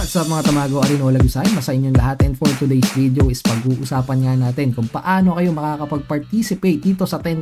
What's up mga tamago, Arinola Gisay, masa inyong lahat, and for today's video is pag-uusapan nga natin kung paano kayo makakapag-participate dito sa $10,000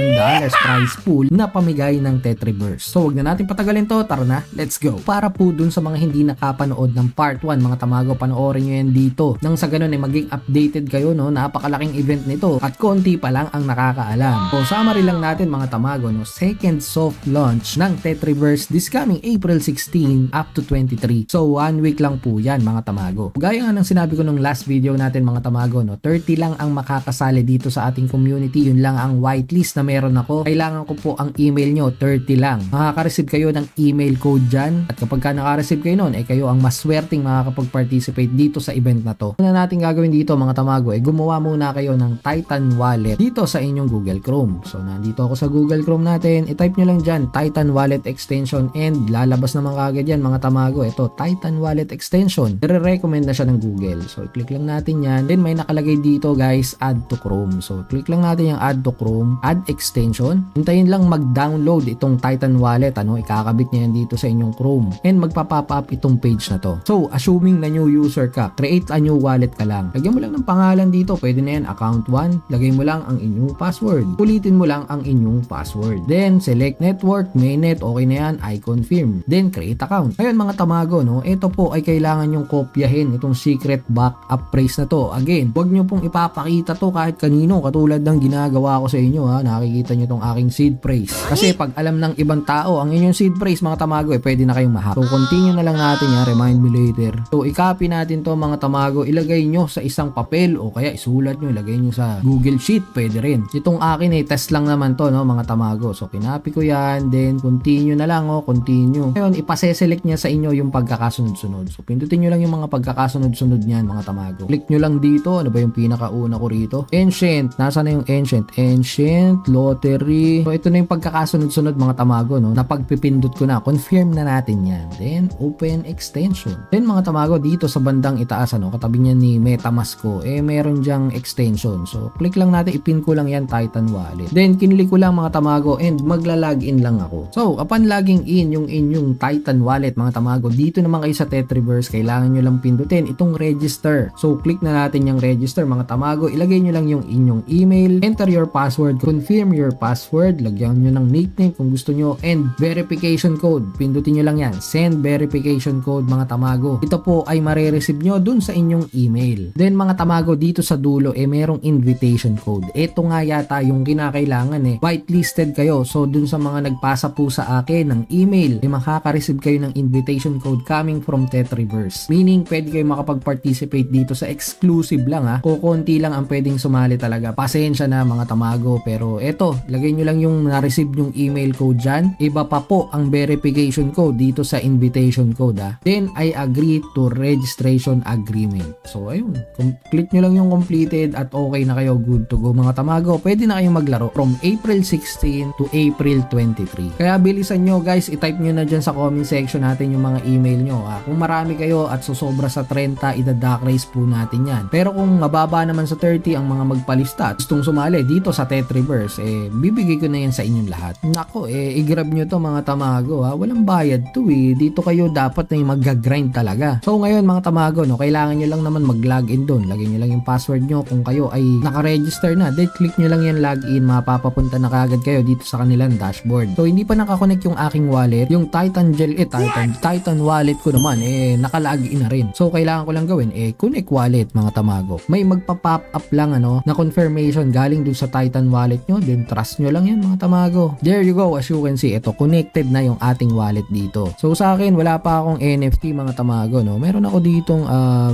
prize pool na pamigay ng Tetriverse. So wag na natin patagalin to, tara na, let's go. Para po dun sa mga hindi nakapanood ng part 1 mga tamago, panoorin nyo yan dito. Nang sa ganun ay maging updated kayo, no? Napakalaking event nito at konti pa lang ang nakakaalam. So summary lang natin mga tamago, no? Second soft launch ng Tetriverse this coming April 16 up to 23. So 1 week lang po yan mga tamago. Gaya nga ng sinabi ko nung last video natin mga tamago, no, 30 lang ang makakasali dito sa ating community. Yun lang ang whitelist na meron ako. Kailangan ko po ang email nyo, 30 lang. Makaka-receive kayo ng email code dyan, at kapag ka naka-receive kayo nun, kayo ang mas swerteng makakapag-participate dito sa event na to. Una natin gagawin dito mga tamago, gumawa muna kayo ng Titan Wallet dito sa inyong Google Chrome. So nandito ako sa Google Chrome natin, i-type nyo lang dyan Titan Wallet extension, and lalabas naman kagad yan mga tamago. Ito, Titan Wallet extension, nire-recommend na siya ng Google. So click lang natin yan, then may nakalagay dito guys, add to Chrome. So click lang natin yung add to Chrome, add extension. Hintayin lang mag-download itong Titan Wallet, ikakabit niya yan dito sa inyong Chrome, and magpa-pop up itong page na to. So assuming na new user ka, create a new wallet ka lang. Lagyan mo lang ng pangalan dito, pwede na yan account 1, lagay mo lang ang inyong password, ulitin mo lang ang inyong password, then select network, mainnet, okay na yan, I confirm, then create account. Ngayon mga tamago, no, ito po ay kailangan nyong kopyahin itong secret backup phrase na to. Again, wag nyo pong ipapakita to kahit kanino, katulad ng ginagawa ko sa inyo, ha. Nakikita nyo tong aking seed phrase. Kasi pag alam ng ibang tao ang inyong seed phrase mga tamago, pwede na kayong ma-hack. So continue na lang natin yan, remind me later. So i-copy natin to mga tamago, ilagay nyo sa isang papel o kaya isulat nyo, ilagay nyo sa Google Sheet, pwede rin. Itong akin test lang naman to, no, mga tamago. So kinopy ko yan, then continue na lang, continue. Ngayon ipaseselect niya sa inyo yung pagkakasunod-sunod. So pindutin nyo lang yung mga pagkakasunod-sunod niyan mga tamago. Click nyo lang dito, ano ba yung pinakauna ko rito? Ancient, nasa na yung Ancient? Ancient, Lottery. So ito na yung pagkakasunod-sunod mga tamago, no? Napagpipindot ko na, confirm na natin yan. Then open extension. Then mga tamago, dito sa bandang itaas, katabi niya ni MetaMask ko, meron diyang extension. So click lang natin, ipin ko lang yan, Titan Wallet. Then kinlik ko lang mga tamago, and magla-login lang ako. So upon logging in yung inyong Titan Wallet mga tamago, dito naman kayo sa Tetriverse, kailangan nyo lang pindutin itong register. So click na natin yung register mga tamago, ilagay nyo lang yung inyong email, enter your password, confirm your password, lagyan nyo ng nickname kung gusto nyo, and verification code, pindutin nyo lang yan, send verification code mga tamago. Ito po ay mare-receive nyo dun sa inyong email. Then mga tamago, dito sa dulo merong invitation code. Ito nga yata yung kinakailangan, whitelisted kayo. So dun sa mga nagpasa po sa akin ng email, makaka-receive kayo ng invitation code coming from Tetriverse. Meaning pwede kayo makapag-participate dito sa exclusive lang, kukunti lang ang pwedeng sumali talaga. Pasensya na mga tamago, pero eto, lagay nyo lang yung na-receive yung email code dyan. Iba pa po ang verification code dito sa invitation code, Then I agree to registration agreement. So ayun, click nyo lang yung completed at okay na kayo, good to go mga tamago. Pwede na kayong maglaro from April 16 to April 23. Kaya bilisan nyo guys, i-type nyo na dyan sa comment section natin yung mga email nyo. Kung marami kayo at susobra sa 30, ida-duck race po natin yan. Pero kung mababa naman sa 30 ang mga magpalista at gustong sumali dito sa Tetriverse, bibigay ko na yan sa inyong lahat. Nako, i-grab nyo to mga tamago, walang bayad to dito kayo dapat na mag-grind talaga. So ngayon mga tamago, kailangan nyo lang naman mag-login doon. Lagyan nyo lang yung password nyo kung kayo ay naka-register na. Then click nyo lang yan login, mapapapunta na kagad kayo dito sa kanilang dashboard. So hindi pa nakakonect yung aking wallet, yung Titan Gel, Titan Wallet ko naman, naka-login na rin. So kailangan ko lang gawin, connect wallet mga tamago. May magpa-pop up lang na confirmation galing dun sa Titan Wallet nyo, then trust nyo lang yan mga tamago. There you go, as you can see, ito connected na yung ating wallet dito. So sa akin, wala pa akong NFT mga tamago, Meron ako ditong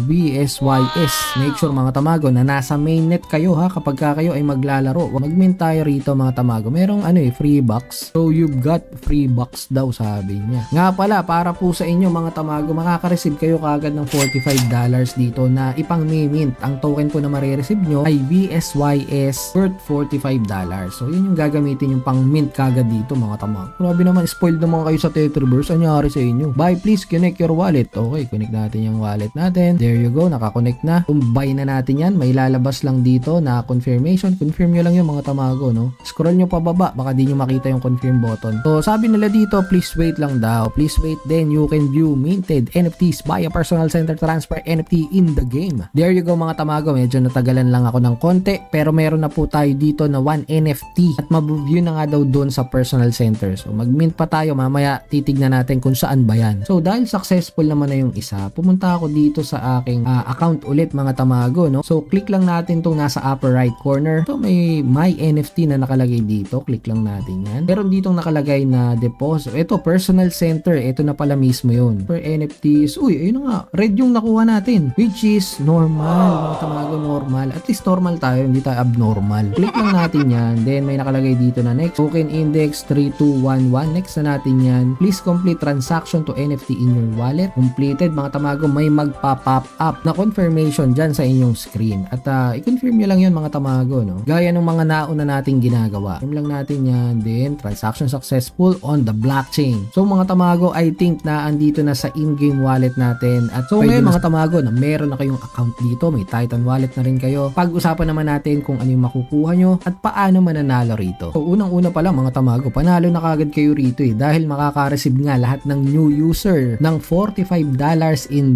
BSYS. Make sure mga tamago na nasa mainnet kayo kapag kayo ay maglalaro. Mag-mint tayo rito mga tamago. Merong free box. So you've got free box daw sabi niya. Nga pala, para po sa inyo mga tamago, makaka-receive kayo kagad ng $45 dito na ipang-mint. Ang token po na marireceive nyo ay BSYS worth $45. So yun yung gagamitin yung pang-mint kagad dito mga tamago. Grabe naman, spoiled naman kayo sa Tetriverse. Anyari sa inyo? Bye, please connect your wallet. Okay, connect natin yung wallet natin. There you go, nakakonect na. Buy na natin yan. May lalabas lang dito na confirmation. Confirm nyo lang yung mga tamago, Scroll nyo pababa, baka di nyo makita yung confirm button. So sabi nila dito, please wait lang daw. Please wait, then you can view minted NFT NFTs. Buy a personal center transfer NFT in the game. There you go mga tamago. Medyo natagalan lang ako ng konti pero meron na po tayo dito na 1 NFT at mabuview na nga daw doon sa personal center. So mag-mint pa tayo mamaya, titignan natin kung saan ba yan. So dahil successful naman na yung isa, pumunta ako dito sa aking account ulit mga tamago, no? So click lang natin tong nasa upper right corner. So may my NFT na nakalagay dito. Click lang natin yan. Meron ditong nakalagay na deposit. Ito personal center. Ito na pala mismo yun. Per NFTs. Uy, ayun nga. Red yung nakuha natin. Which is normal. Mga tamago, normal. At least normal tayo. Hindi tayo abnormal. Click lang natin yan. Then may nakalagay dito na next. Token index 3211. Next na natin yan. Please complete transaction to NFT in your wallet. Completed. Mga tamago, may magpa-pop up na confirmation dyan sa inyong screen. At i-confirm nyo lang yun mga tamago, no? Gaya ng mga nauna nating ginagawa. Confirm lang natin yan. Then transaction successful on the blockchain. So mga tamago, I think na andito na sa in-game wallet natin. At so ngayon mga tamago, na meron na kayong account dito, may Titan wallet na rin kayo. Pag-usapan naman natin kung ano yung makukuha nyo at paano mananalo rito. So unang-una pa lang mga tamago, panalo na kagad kayo rito dahil makaka-receive nga lahat ng new user ng $45 in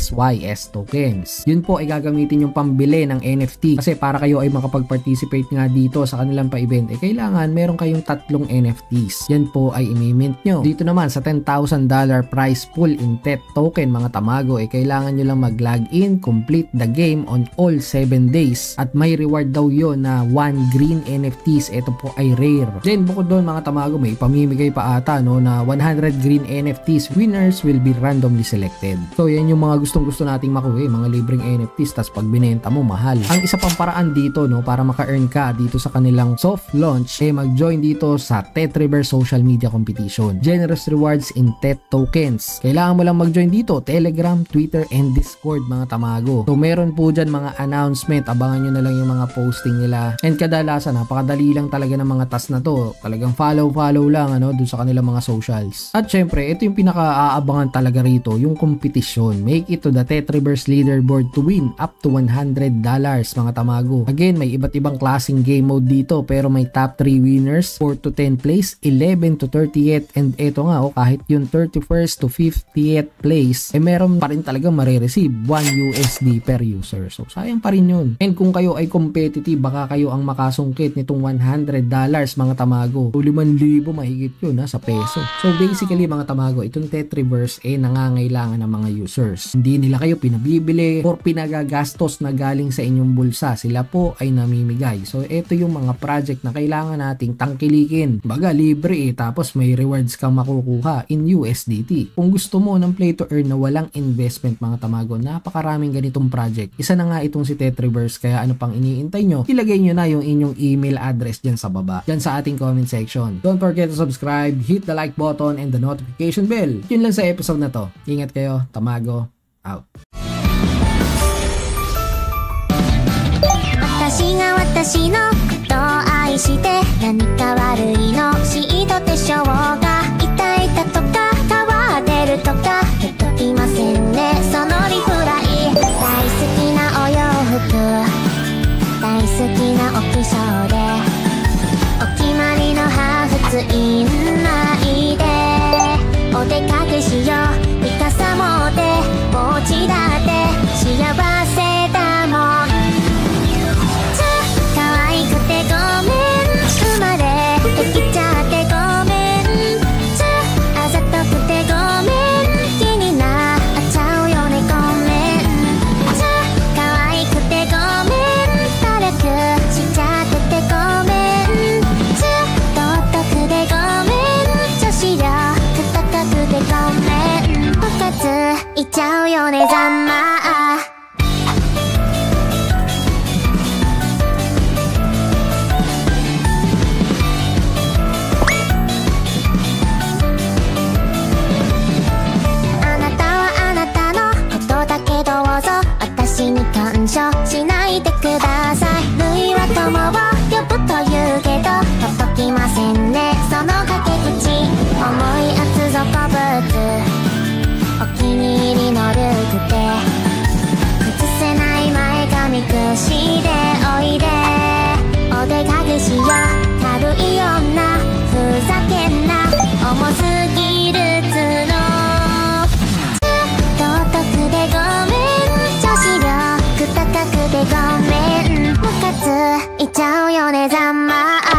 BSYS tokens. Yun po ay gagamitin yung pambili ng NFT kasi para kayo ay makapag-participate nga dito sa kanilang pa-event, kailangan meron kayong 3 NFTs. Yan po ay i-mint nyo. Dito naman sa $10,000 prize pool in TET token mga tamago, kailangan nyo lang mag-login, complete the game on all 7 days at may reward daw yun na 1 green NFTs. Ito po ay rare. Then bukod doon mga tamago, may pamimigay pa ata no na 100 green NFTs. Winners will be randomly selected. So yan yung mga gustong-gusto nating makuha, mga libreng NFTs tas pag binenta mo mahal. Ang isa pang paraan dito no para maka-earn ka dito sa kanilang soft launch, mag-join dito sa Tetriverse social media competition. Generous rewards in TET tokens. Kailangan mo lang mag-join dito, Telegram, Twitter, and Discord mga tamago. So meron po dyan mga announcement, abangan nyo na lang yung mga posting nila. And kadalasan, napakadali lang talaga ng mga task na to. Talagang follow lang dun sa kanilang mga socials. At syempre, ito yung pinaka-aabangan talaga rito, yung competition. Make it to the Tetriverse leaderboard to win up to $100 mga tamago. Again, may iba't ibang klaseng game mode dito pero may top 3 winners, 4 to 10 place, 11 to 30th, and eto nga kahit yung 31st to 50th place, meron pa rin talagang marireceive 1 USD per user. So sayang pa rin yun. And kung kayo ay competitive, baka kayo ang makasungkit nitong $100 mga tamago. 5,000 mahigit yun sa peso. So basically mga tamago, itong Tetriverse nangangailangan ng mga users. Hindi nila kayo pinabibili or pinagagastos na galing sa inyong bulsa. Sila po ay namimigay. So ito yung mga project na kailangan nating tangkilikin. Baga libre tapos may rewards kang makukuha in USDT. Kung gusto mo ng play to earn na walang investment mga tamago, napakaraming ganitong project. Isa na nga itong si Tetriverse, kaya ano pang iniintay nyo? Ilagay nyo na yung inyong email address dyan sa baba, dyan sa ating comment section. Don't forget to subscribe, hit the like button and the notification bell. Yun lang sa episode na to. Ingat kayo, tamago out. 私が私のことを愛して何か悪いのシートでしょうが痛いだとか変わってるとか届きませんねそのリプライ大好きなお洋服大好きなお化粧でお決まりのハーフツインないでお出かけしよう三笠持ってポーチだって幸せだもんごめん生まれてきちゃってごめんあざとくてごめん気になっちゃうよねごめん可愛くてごめん誰くしちゃっててごめん道徳でごめん女子力高くてごめん部活いっちゃうよねざんま私に感謝しないでください類は友を呼ぶというけど届きませんねその駆け口重い厚底ブーツお気に入りのルークでいっちゃうよねざんま